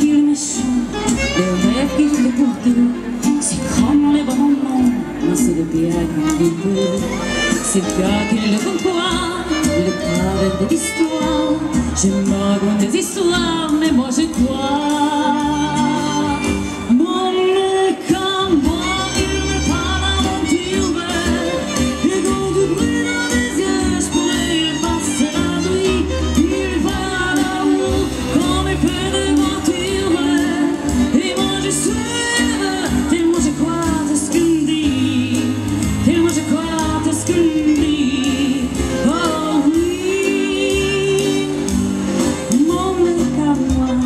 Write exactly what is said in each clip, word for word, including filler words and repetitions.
il est méchant, les rêves qu'il fait pour deux, c'est comme les bons moments, mais c'est le bien qu'il peut. C'est le gars qui le comprend, le parle des histoires. Je me raconte des histoires, mais moi je crois. Mon nez comme moi, il me parle d'aventure. Et quand du bruit dans les yeux, je pourrais passer la nuit. Il va là-haut, comme il fait des voitures. Et moi je suis, tellement je crois tout ce qu'il dit. Tellement je crois tout ce qu'il dit. Oh oui, mon nez comme moi.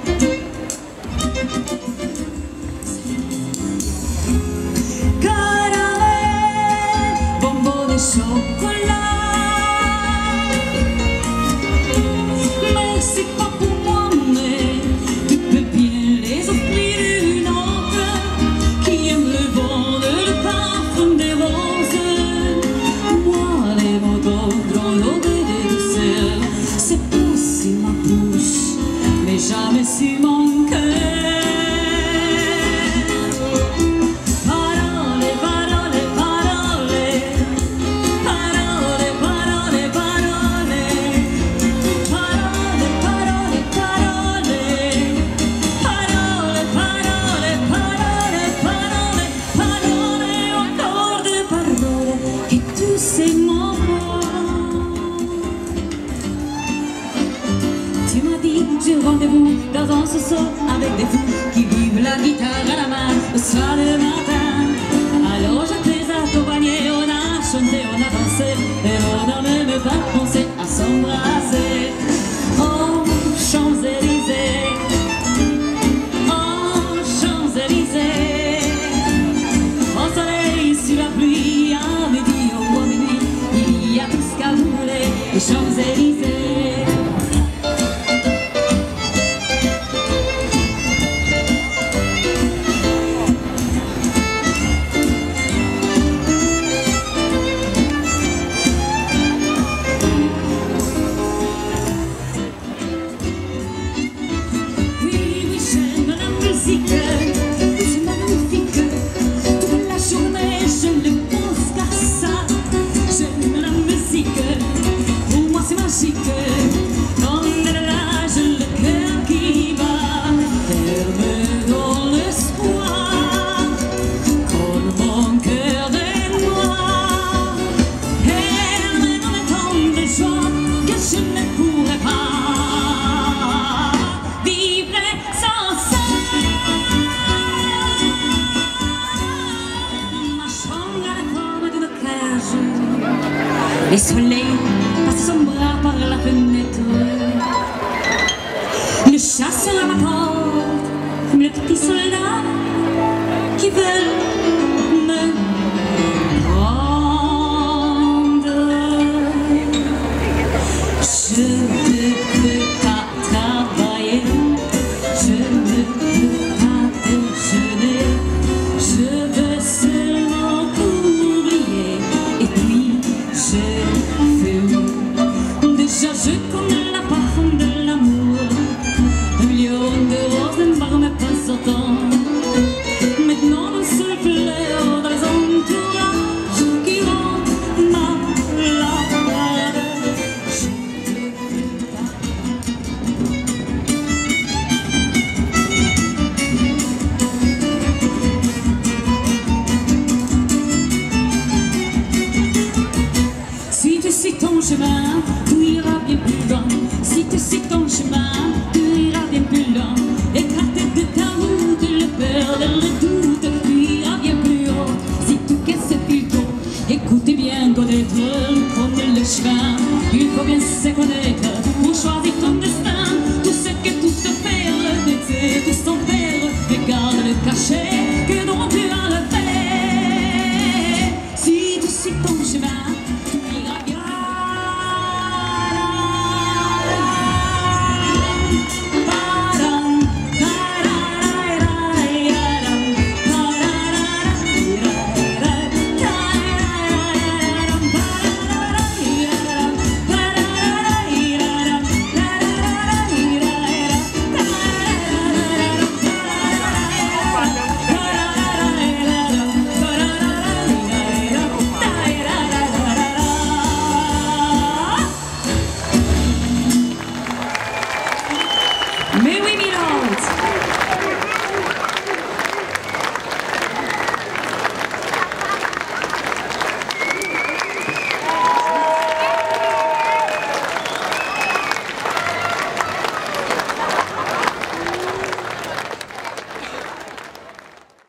Caramel, bonbons et chocolat. Mais c'est pas pour moi, mais tu peux bien les offrir une autre qui aime le vent, le parfum des roses. Moi, les mots d'ordre, l'odeur des douceurs, c'est aussi ma bouche, mais jamais si mon cœur. Parole, parole, parole, parole, parole, parole, parole, parole, parole, parole, parole, parole, parole, encore de parole, et tous ces mots. Tu m'as dit, j'ai rendez-vous dans un sous avec des fous qui vivent la guitare à la main le soir le matin. Alors je t'ai accompagné, on a chanté, on a dansé, et on n'a même pas pensé à s'embrasser. Oh, Champs-Élysées, oh, Champs-Élysées, au soleil, sur la pluie, à midi ou à minuit, il y a tout ce qu'à vous voulez, les Champs-Élysées. C'est magnifique, toute la journée je ne pense qu'à ça. J'aime la musique, pour moi c'est magique. Quand elle est là, j'ai le cœur qui bat. Elle me donne l'espoir, comme mon cœur est noir. Elle me donne tant de joie que je ne pourrais pas vivre sans ça. Les soleils passent son bras par la fenêtre. Le chasseur à ma porte, comme le petit soldat qui veut me prendre. Je ne peux pas travailler, je ne peux